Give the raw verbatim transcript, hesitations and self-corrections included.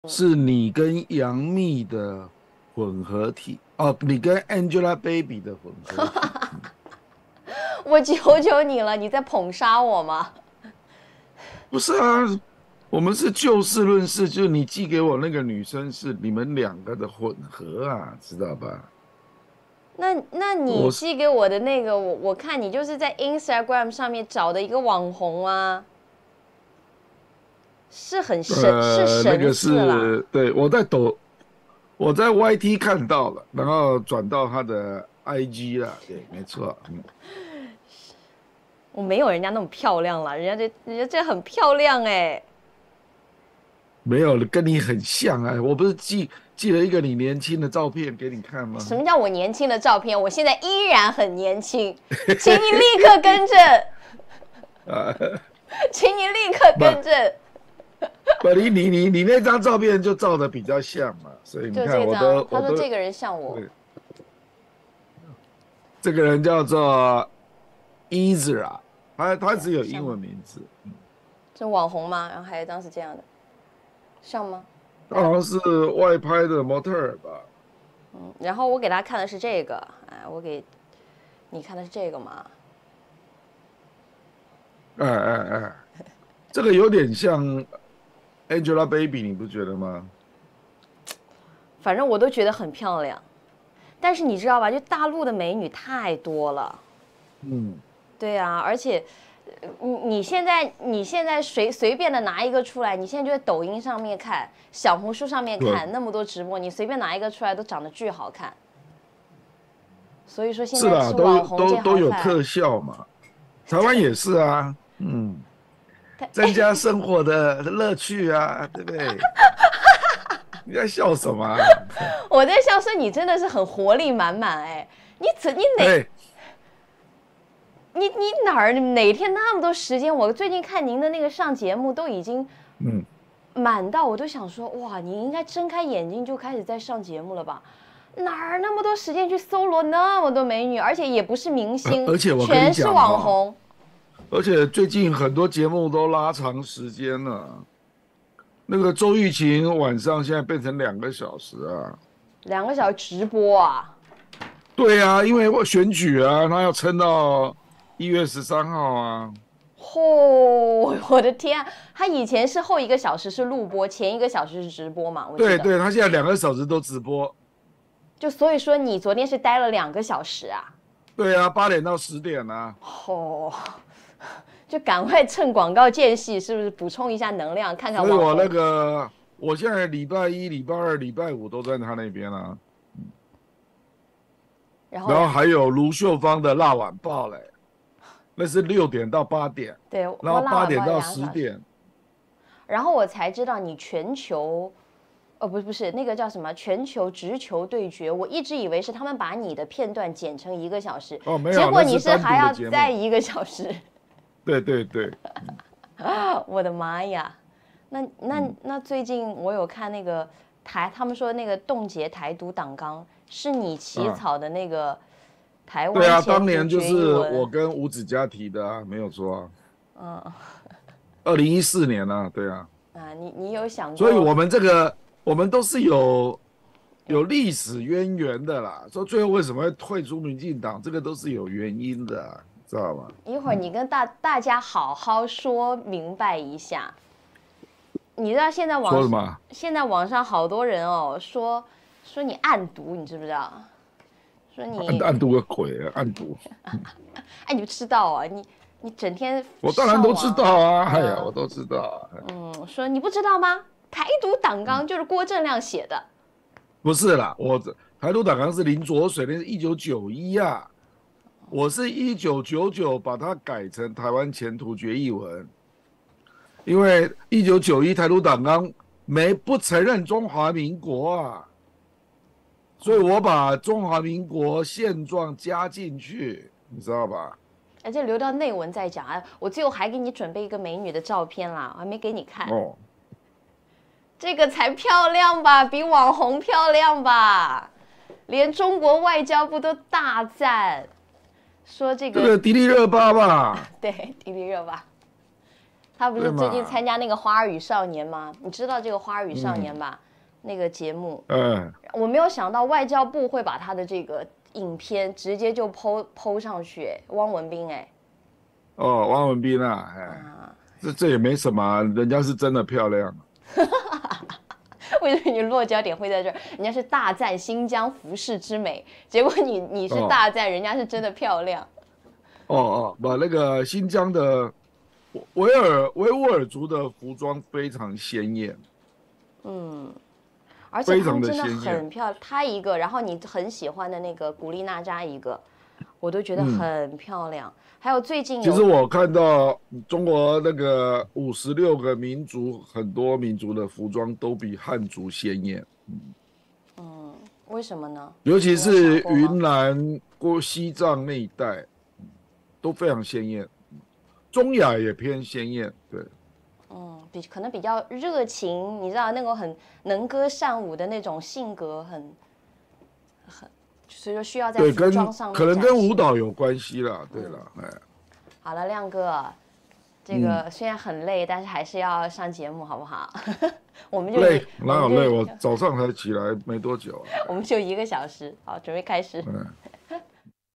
是你跟杨幂的混合体哦，你跟 Angelababy 的混合体。嗯， 我求求你了，你在捧杀我吗？ 不是啊，我们是就事论事，就是你寄给我那个女生是你们两个的混合啊，知道吧？ 那那你我是寄给我的那个，我我看你就是在 Instagram 上面找的一个网红啊，是很神，是呃那神个似啦。 是对我在抖我在 Y T 看到了，然后转到他的 I G 了，对，没错。嗯， 我没有人家那么漂亮了，人家这人家这很漂亮哎。 没有了，跟你很像啊，我不是寄寄了一个你年轻的照片给你看吗？ 什么叫我年轻的照片？我现在依然很年轻，请你立刻更正， 啊， 请你立刻更不正。 不，你你你你那张照片就照的比较像嘛，所以你就看我这张， 都我都他说这个人像我。 对，这个人叫做 Ezra，他他对， 只有英像吗？ 文名字。 这网红吗？然后还有一张是这样的，像吗？来， 他好像是外拍的模特儿吧？ 嗯，然后我给他看的是这个，哎，我给你看的是这个吗？ 哎哎哎，这个有点像 Angelababy，你不觉得吗？ 反正我都觉得很漂亮。但是你知道吧，就大陆的美女太多了。 嗯， 对啊，而且你你现在你现在随随便的拿一个出来，你现在就在抖音上面看，小红书上面对， 看，那么多直播，你随便拿一个出来都长得巨好看。所以说现是啦， 在吃都网红这都都行饭， 有特效嘛，台湾也是啊，嗯， 它增加生活的乐趣啊，对不对？你在笑什么啊？ 我在笑说你真的是很活力满满哎，你怎你哪哎， 你你哪儿哪天那么多时间？我最近看您的那个上节目都已经嗯， 满到我都想说哇，你应该睁开眼睛就开始在上节目了吧？哪儿那么多时间去搜罗那么多美女，而且也不是明星， 而而且我跟你全是讲哈， 网红， 而且最近很多节目都拉长时间了。那个周玉琴晚上现在变成两个小时啊。 两个小时直播啊！ 对啊，因为我选举啊，他要撑到一月十三号啊。 嚯、我的天啊！他以前是后一个小时是录播，前一个小时是直播嘛？我记得。 对对，他现在两个小时都直播。 就所以说你昨天是待了两个小时啊？ 对啊，八点到十点啊。 哦，就赶快趁广告间隙，是不是补充一下能量，看看所以我那网红。 个，我现在礼拜一、礼拜二、礼拜五都在他那边啊。然后然后嘞， 还有卢秀芳的《辣晚报》嘞，那是六点到八点， 对然后我辣晚报八点到两个小时， 十点。 然后我才知道你全球，呃，不是不是那个叫什么全球直球对决，我一直以为是他们把你的片段剪成一个小时， 哦，没有， 结果你那是单是还要独的节目。 再一个小时， 对对对， 我的妈呀！那那嗯， 那最近我有看那个台，他们说那个冻结台独党纲是你起啊， 草的那个台对啊， 湾前当年就途决议是我文， 跟吴子嘉提的啊，没有错啊。 嗯二零一四年啊，对啊。 啊，你你有想过所以我们这个我们都是有有有历史渊源的啦。说最后为什么会退出民进党，这个都是有原因的啊，知道吗？ 一会儿你跟大大家好好说明白一下。你知道现在网说什么？ 现在网上好多人哦说说你暗读，你知不知道？说你暗暗读个鬼啊，暗读。 哎，你不知道啊？你你整天我当然都知上网， 道啊，哎呀，我嗯都知道啊。 嗯，说你不知道吗？台独党纲就是郭正亮写的。 不是啦，我台独党纲是林浊水，那是一九九一啊，我是一九九九把它改成台湾前途决议文，因为一九九一台独党纲没不承认中华民国啊，所以我把中华民国现状加进去，你知道吧？ 哎，这留到内文再讲啊。我最后还给你准备一个美女的照片啦，我还没给你看。 哦， 这个才漂亮吧，比网红漂亮吧？连中国外交部都大赞，说这个这个迪丽热巴吧， 对迪丽热巴， 他不是对嘛最近参加那个《花儿与少年》吗？你知道这个《花儿与少年》吧？那个节目， 嗯， 我没有想到外交部会把他的这个影片直接就 po po 上去，哎汪文斌，哎， 哦，汪文斌啊，哎， 啊， 这这也没什么啊，人家是真的漂亮。 为什么你落脚点会在这儿？人家是大赞新疆服饰之美，结果你你是大赞人家是真的漂亮。 哦哦，把那个新疆的维尔维吾尔族的服装非常鲜艳， 嗯，而且他们真的非常的鲜艳很漂亮，他一个，然后你很喜欢的那个古力娜扎一个，我都觉得嗯很漂亮。还有最近其实有我看到中国那个五十六个民族，很多民族的服装都比汉族鲜艳， 嗯，为什么呢？ 尤其你有是想过吗云南、过西藏那一带，都非常鲜艳。中亚也偏鲜艳，对。 嗯，比可能比较热情，你知道那种很能歌善舞的那种性格很，很，所以说需要在对， 服跟装上面可能跟舞展示。 蹈有关系啦。对了，哎， 好了，亮哥，这个虽然很累，但是还是要上节目，好不好？我们就一累我们就哪有累？我早上才起来没多久啊。 我们就一个小时，好，准备开始。 嗯。